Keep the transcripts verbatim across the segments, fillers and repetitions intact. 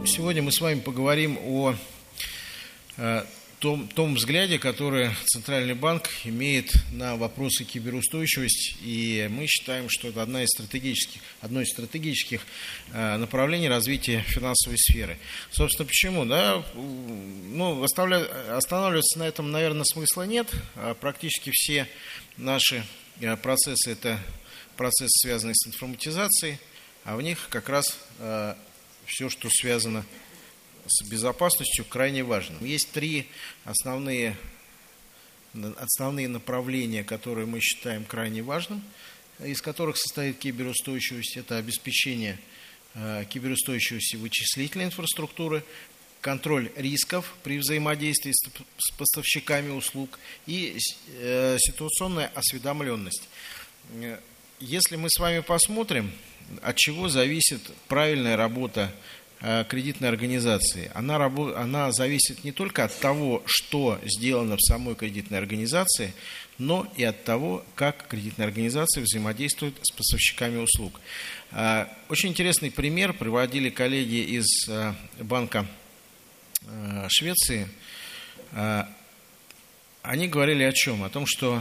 Сегодня мы с вами поговорим о э, том, том взгляде, который Центральный банк имеет на вопросы киберустойчивости. И мы считаем, что это одна из стратегических, одно из стратегических э, направлений развития финансовой сферы. Собственно, почему? Да? Ну, останавливаться на этом, наверное, смысла нет. Практически все наши процессы – это процессы, связанные с информатизацией, а в них как раз э, все, что связано с безопасностью, крайне важно. Есть три основные, основные направления, которые мы считаем крайне важным, из которых состоит киберустойчивость. Это обеспечение э, киберустойчивости вычислительной инфраструктуры, контроль рисков при взаимодействии с, с поставщиками услуг и э, ситуационная осведомленность. Если мы с вами посмотрим, от чего зависит правильная работа э, кредитной организации, она, рабо- она зависит не только от того, что сделано в самой кредитной организации, но и от того, как кредитная организация взаимодействует с поставщиками услуг. Э, очень интересный пример приводили коллеги из э, Банка э, Швеции. Э, они говорили о чем? О том, что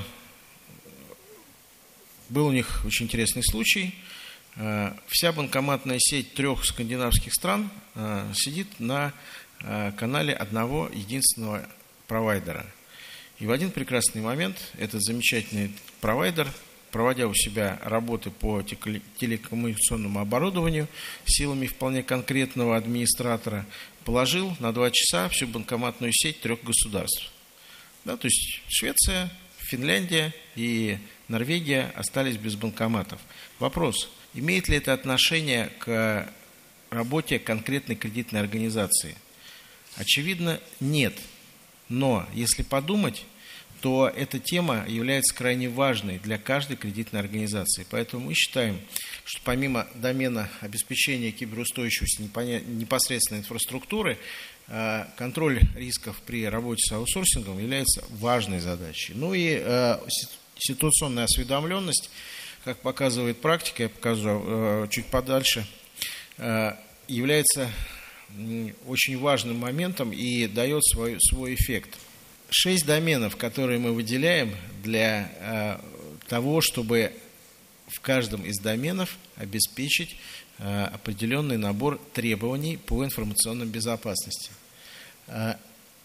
был у них очень интересный случай. Вся банкоматная сеть трех скандинавских стран сидит на канале одного единственного провайдера. И в один прекрасный момент этот замечательный провайдер, проводя у себя работы по телекоммуникационному оборудованию силами вполне конкретного администратора, положил на два часа всю банкоматную сеть трех государств. Да, то есть Швеция, Финляндия и Норвегия остались без банкоматов. Вопрос: имеет ли это отношение к работе конкретной кредитной организации? Очевидно, нет. Но если подумать, то эта тема является крайне важной для каждой кредитной организации. Поэтому мы считаем, что помимо домена обеспечения киберустойчивости непосредственной инфраструктуры, контроль рисков при работе с аутсорсингом является важной задачей. Ну и э, ситуационная осведомленность, как показывает практика, я покажу э, чуть подальше, э, является очень важным моментом и дает свой, свой эффект. Шесть доменов, которые мы выделяем для э, того, чтобы в каждом из доменов обеспечить э, определенный набор требований по информационной безопасности. Э,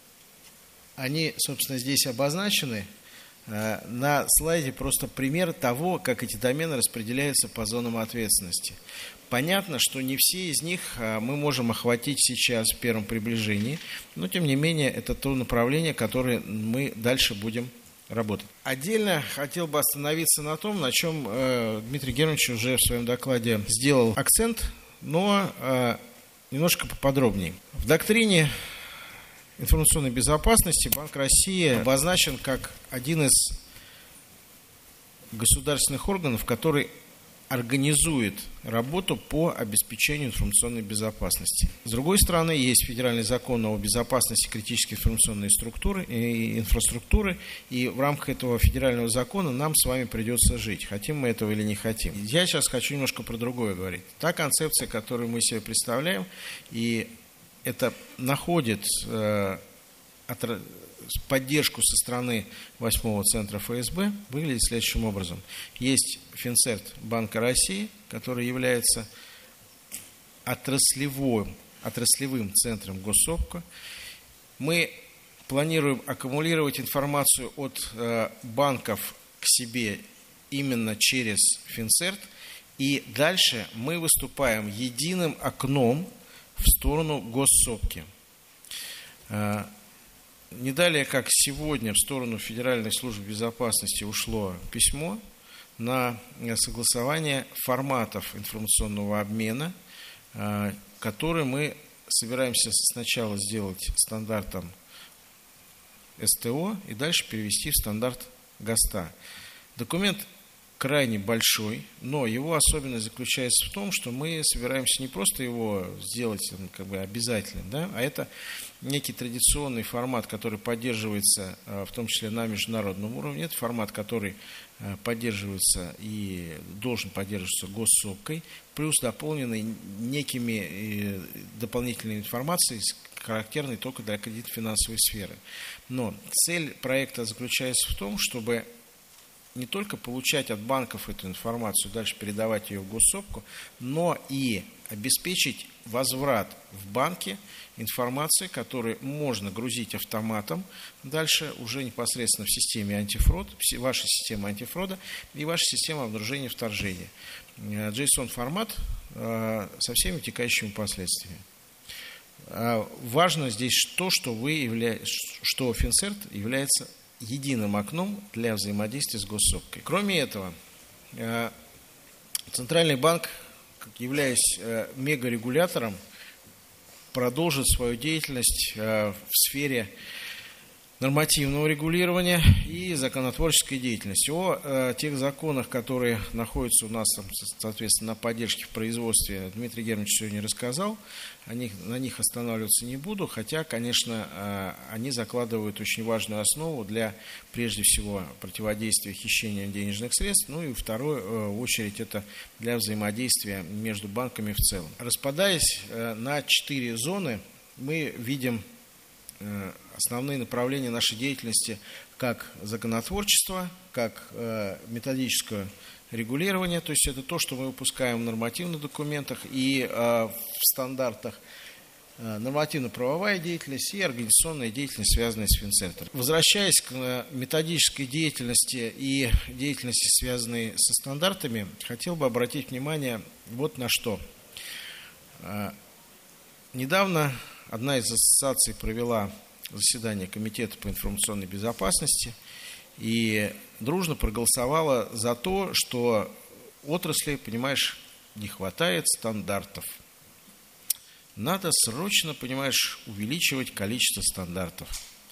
они, собственно, здесь обозначены. Э, на слайде просто пример того, как эти домены распределяются по зонам ответственности. Понятно, что не все из них э, мы можем охватить сейчас в первом приближении, но, тем не менее, это то направление, которое мы дальше будем работать. Отдельно хотел бы остановиться на том, на чем э, Дмитрий Германович уже в своем докладе сделал акцент, но э, немножко поподробнее. В доктрине информационной безопасности Банк России обозначен как один из государственных органов, который организует работу по обеспечению информационной безопасности. С другой стороны, есть федеральный закон о безопасности критической информационной структуры и инфраструктуры, и в рамках этого федерального закона нам с вами придется жить, хотим мы этого или не хотим. Я сейчас хочу немножко про другое говорить. Та концепция, которую мы себе представляем, и это находит э, от, поддержку со стороны восьмого центра эф эс бэ, выглядит следующим образом. Есть Финцерт Банка России, который является отраслевым, отраслевым центром госсопка. Мы планируем аккумулировать информацию от э, банков к себе именно через Финцерт, и дальше мы выступаем единым окном в сторону госсопки. Э, Не далее, как сегодня в сторону Федеральной службы безопасности ушло письмо на согласование форматов информационного обмена, который мы собираемся сначала сделать стандартом эс тэ о и дальше перевести в стандарт ГОСТа. Документ крайне большой, но его особенность заключается в том, что мы собираемся не просто его сделать как бы обязательным, да, а это некий традиционный формат, который поддерживается в том числе на международном уровне. Это формат, который поддерживается и должен поддерживаться госсопкой. плюс дополненный некими дополнительной информацией, характерной только для кредитно-финансовой сферы. Но цель проекта заключается в том, чтобы не только получать от банков эту информацию, дальше передавать ее в госсобку, но и обеспечить возврат в банки информации, которую можно грузить автоматом дальше уже непосредственно в системе антифрод, ваша система антифрода и ваша система обнаружения вторжения. JSON-формат со всеми вытекающими последствиями. Важно здесь то, что, вы явля... что Финцерт является единым окном для взаимодействия с госсобкой. Кроме этого, Центральный банк, являясь мегарегулятором, продолжит свою деятельность в сфере нормативного регулирования и законотворческой деятельности. О э, тех законах, которые находятся у нас, там, соответственно, на поддержке в производстве, Дмитрий Германович сегодня рассказал. О них, на них останавливаться не буду, хотя, конечно, э, они закладывают очень важную основу для, прежде всего, противодействия хищению денежных средств, ну и, в вторую э, очередь, это для взаимодействия между банками в целом. Распадаясь э, на четыре зоны, мы видим основные направления нашей деятельности как законотворчество, как э, методическое регулирование, то есть это то, что мы выпускаем в нормативных документах и э, в стандартах, э, нормативно-правовая деятельность и организационная деятельность, связанная с Финцентром. Возвращаясь к методической деятельности и деятельности, связанной со стандартами, хотел бы обратить внимание вот на что. Э, недавно одна из ассоциаций провела заседание Комитета по информационной безопасности и дружно проголосовала за то, что отрасли, понимаешь, не хватает стандартов. Надо срочно, понимаешь, увеличивать количество стандартов.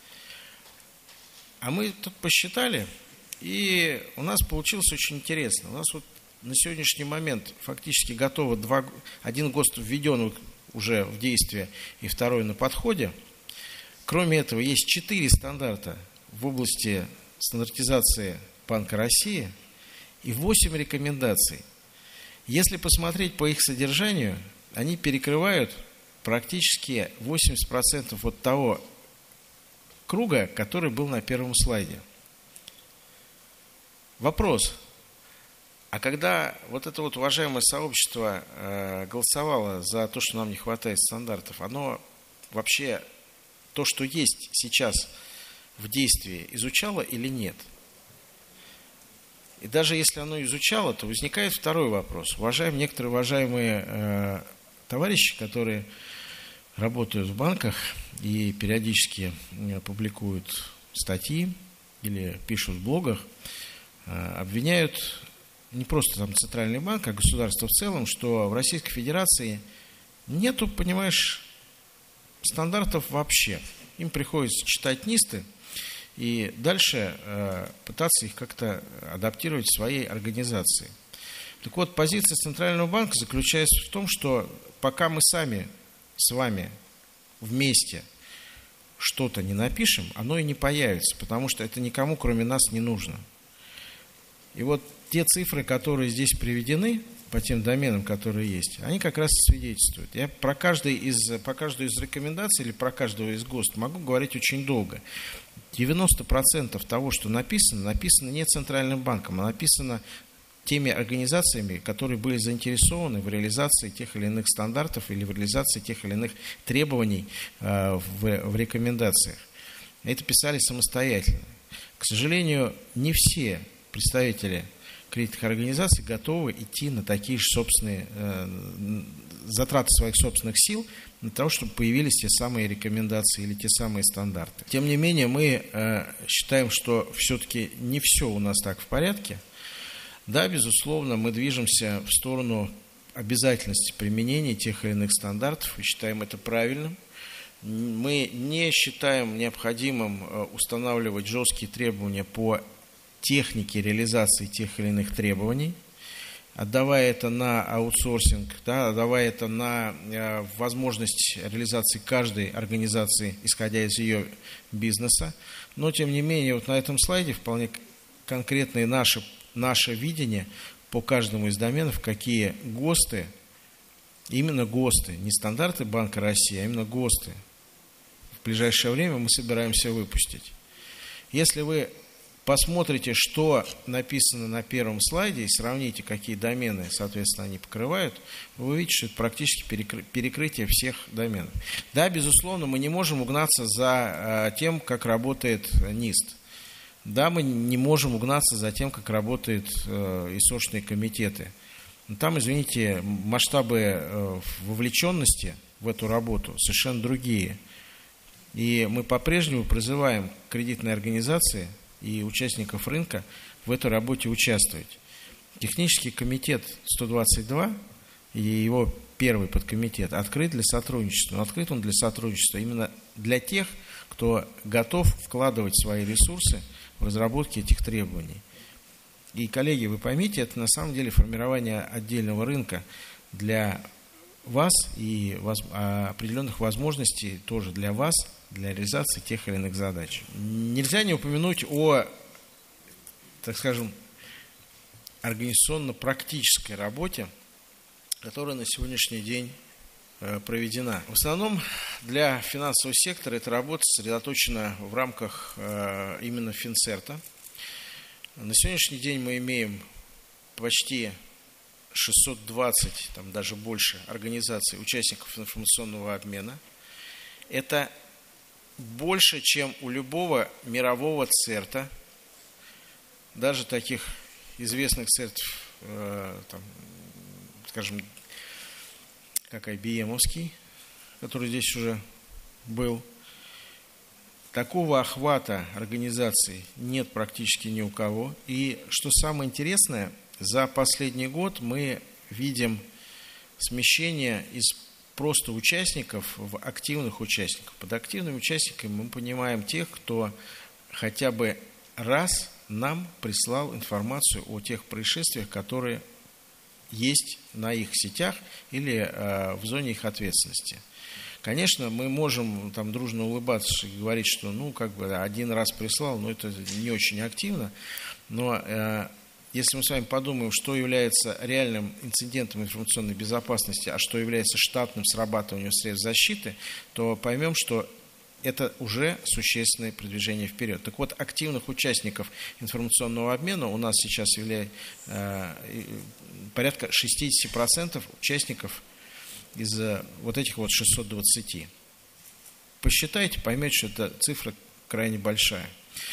А мы тут посчитали, и у нас получилось очень интересно. У нас вот на сегодняшний момент фактически готово два, один ГОСТ введен уже в действие и второй на подходе. Кроме этого, есть четыре стандарта в области стандартизации Банка России и восемь рекомендаций. Если посмотреть по их содержанию, они перекрывают практически восемьдесят процентов от того круга, который был на первом слайде. Вопрос. А когда вот это вот уважаемое сообщество э, голосовало за то, что нам не хватает стандартов, оно вообще то, что есть сейчас в действии, изучало или нет? И даже если оно изучало, то возникает второй вопрос. Уважаемые, некоторые уважаемые э, товарищи, которые работают в банках и периодически э, публикуют статьи или пишут в блогах, э, обвиняют не просто там Центральный банк, а государство в целом, что в Российской Федерации нету, понимаешь, стандартов вообще. Им приходится читать НИСТы и дальше э, пытаться их как-то адаптировать в своей организации. Так вот, позиция Центрального банка заключается в том, что пока мы сами с вами вместе что-то не напишем, оно и не появится, потому что это никому, кроме нас, не нужно. И вот те цифры, которые здесь приведены, по тем доменам, которые есть, они как раз свидетельствуют. Я про каждый из, по каждой из рекомендаций или про каждого из ГОСТ могу говорить очень долго. девяносто процентов того, что написано, написано не Центральным банком, а написано теми организациями, которые были заинтересованы в реализации тех или иных стандартов или в реализации тех или иных требований э, в, в рекомендациях. Это писали самостоятельно. К сожалению, не все представители кредитных организаций готовы идти на такие же собственные э, затраты своих собственных сил для того, чтобы появились те самые рекомендации или те самые стандарты. Тем не менее, мы э, считаем, что все-таки не все у нас так в порядке. Да, безусловно, мы движемся в сторону обязательности применения тех или иных стандартов и считаем это правильным. Мы не считаем необходимым устанавливать жесткие требования по технике реализации тех или иных требований, отдавая это на аутсорсинг, да, отдавая это на э, возможность реализации каждой организации, исходя из ее бизнеса. Но, тем не менее, вот на этом слайде вполне конкретное наше, наше видение по каждому из доменов, какие ГОСТы, именно ГОСТы, не стандарты Банка России, а именно ГОСТы в ближайшее время мы собираемся выпустить. Если вы посмотрите, что написано на первом слайде, и сравните, какие домены, соответственно, они покрывают, вы увидите, что это практически перекрытие всех доменов. Да, безусловно, мы не можем угнаться за тем, как работает нист. Да, мы не можем угнаться за тем, как работают ИСОшные комитеты. Но там, извините, масштабы вовлеченности в эту работу совершенно другие. И мы по-прежнему призываем кредитные организации и участников рынка в этой работе участвовать. Технический комитет сто двадцать два и его первый подкомитет открыт для сотрудничества. Но открыт он для сотрудничества именно для тех, кто готов вкладывать свои ресурсы в разработке этих требований. И, коллеги, вы поймите, это на самом деле формирование отдельного рынка для вас и определенных возможностей тоже для вас, для реализации тех или иных задач. Нельзя не упомянуть о, так скажем, организационно-практической работе, которая на сегодняшний день проведена. В основном для финансового сектора эта работа сосредоточена в рамках именно Финцерта. На сегодняшний день мы имеем почти шестьсот двадцать, там даже больше, организаций, участников информационного обмена. Это больше, чем у любого мирового церта, даже таких известных цертов, э, там, скажем, как ай би эм-овский, который здесь уже был. Такого охвата организаций нет практически ни у кого. И что самое интересное, за последний год мы видим смещение из просто участников в активных участников. Под активными участниками мы понимаем тех, кто хотя бы раз нам прислал информацию о тех происшествиях, которые есть на их сетях или э, в зоне их ответственности. Конечно, мы можем там дружно улыбаться и говорить, что ну как бы один раз прислал, но это не очень активно. Но э, если мы с вами подумаем, что является реальным инцидентом информационной безопасности, а что является штатным срабатыванием средств защиты, то поймем, что это уже существенное продвижение вперед. Так вот, активных участников информационного обмена у нас сейчас является э, порядка шестьдесят процентов участников из вот этих вот шестисот двадцати. Посчитайте, поймете, что эта цифра крайне большая.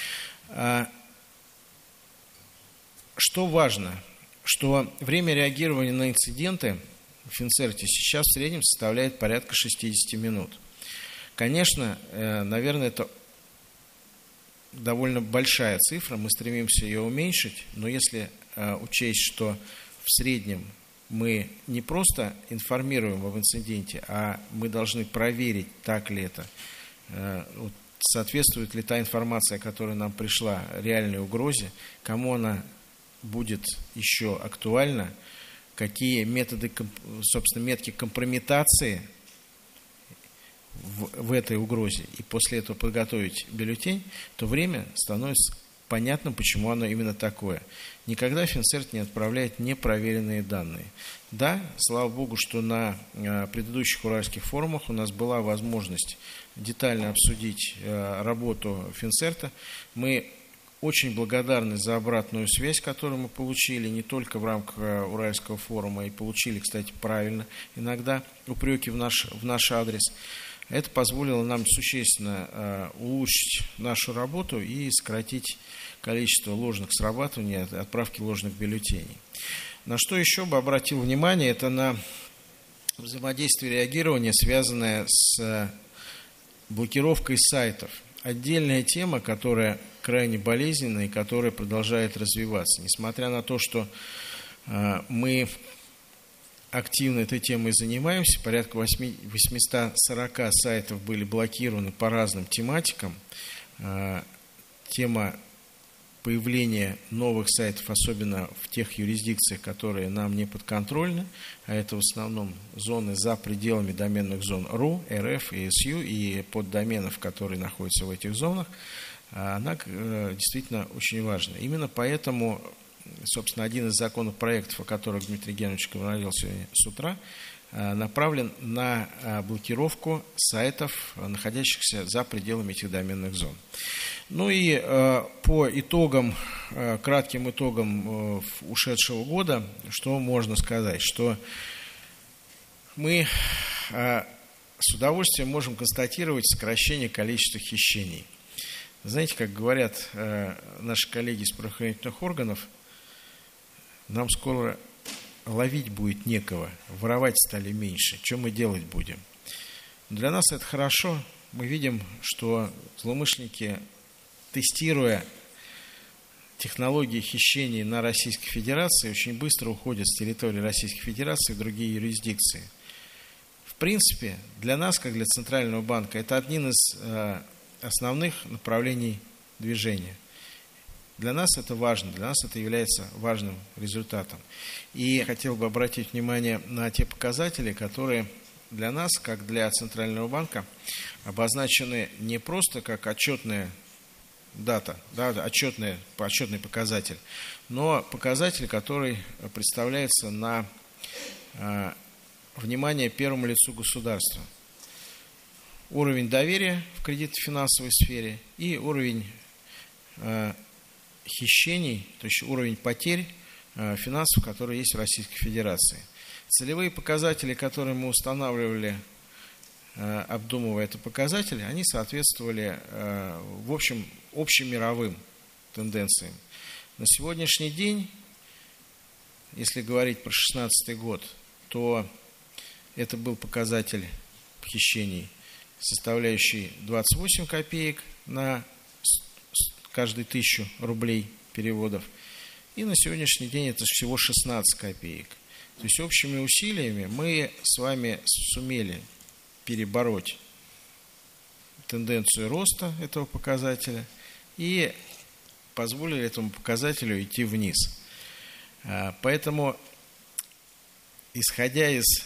Что важно, что время реагирования на инциденты в Финцерте сейчас в среднем составляет порядка шестьдесят минут. Конечно, наверное, это довольно большая цифра, мы стремимся ее уменьшить, но если учесть, что в среднем мы не просто информируем об инциденте, а мы должны проверить, так ли это, соответствует ли та информация, которая нам пришла, реальной угрозе, кому она будет еще актуальна, какие методы, собственно, метки компрометации в, в этой угрозе, и после этого подготовить бюллетень, то время становится понятно, почему оно именно такое. Никогда Финцерт не отправляет непроверенные данные. Да, слава богу, что на предыдущих уральских форумах у нас была возможность детально обсудить работу Финцерта. Мы очень благодарны за обратную связь, которую мы получили, не только в рамках уральского форума, и получили, кстати, правильно иногда упреки в наш, в наш адрес. Это позволило нам существенно э, улучшить нашу работу и сократить количество ложных срабатываний, отправки ложных бюллетеней. На что еще бы обратил внимание, это на взаимодействие реагирования, связанное с блокировкой сайтов. Отдельная тема, которая крайне болезненная и которая продолжает развиваться. Несмотря на то, что э, мы активно этой темой занимаемся, порядка восемьсот сорок сайтов были блокированы по разным тематикам. Тема появления новых сайтов, особенно в тех юрисдикциях, которые нам не подконтрольны, а это в основном зоны за пределами доменных зон РУ, РФ и СЮ и поддоменов, которые находятся в этих зонах, она действительно очень важна. Именно поэтому собственно, один из законопроектов, о которых Дмитрий Генович говорил сегодня с утра, направлен на блокировку сайтов, находящихся за пределами этих доменных зон. Ну и по итогам, кратким итогам ушедшего года, что можно сказать, что мы с удовольствием можем констатировать сокращение количества хищений. Знаете, как говорят наши коллеги из правоохранительных органов, нам скоро ловить будет некого, воровать стали меньше. Что мы делать будем? Для нас это хорошо. Мы видим, что злоумышленники, тестируя технологии хищений на Российской Федерации, очень быстро уходят с территории Российской Федерации в другие юрисдикции. В принципе, для нас, как для Центрального банка, это один из основных направлений движения. Для нас это важно, для нас это является важным результатом. И хотел бы обратить внимание на те показатели, которые для нас, как для Центрального банка, обозначены не просто как отчетная дата, да, отчетный, отчетный показатель, но показатель, который представляется на э, внимание первому лицу государства. Уровень доверия в кредитно-финансовой сфере и уровень э, хищений, то есть уровень потерь э, финансов, которые есть в Российской Федерации. Целевые показатели, которые мы устанавливали, э, обдумывая это показатели, они соответствовали э, в общем общемировым тенденциям. На сегодняшний день, если говорить про две тысячи шестнадцатый год, то это был показатель хищений, составляющий двадцать восемь копеек на каждую тысячу рублей переводов. И на сегодняшний день это всего шестнадцать копеек. То есть общими усилиями мы с вами сумели перебороть тенденцию роста этого показателя и позволили этому показателю идти вниз. Поэтому, исходя из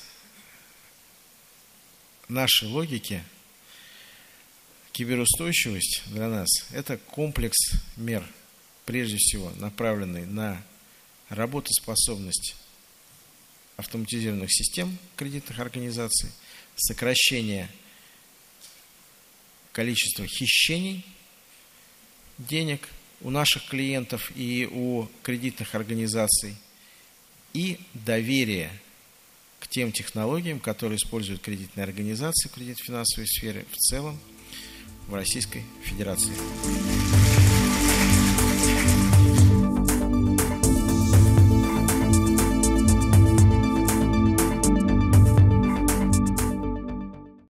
нашей логики, киберустойчивость для нас – это комплекс мер, прежде всего направленный на работоспособность автоматизированных систем кредитных организаций, сокращение количества хищений денег у наших клиентов и у кредитных организаций и доверие к тем технологиям, которые используют кредитные организации в кредитно-финансовой сфере в целом в Российской Федерации.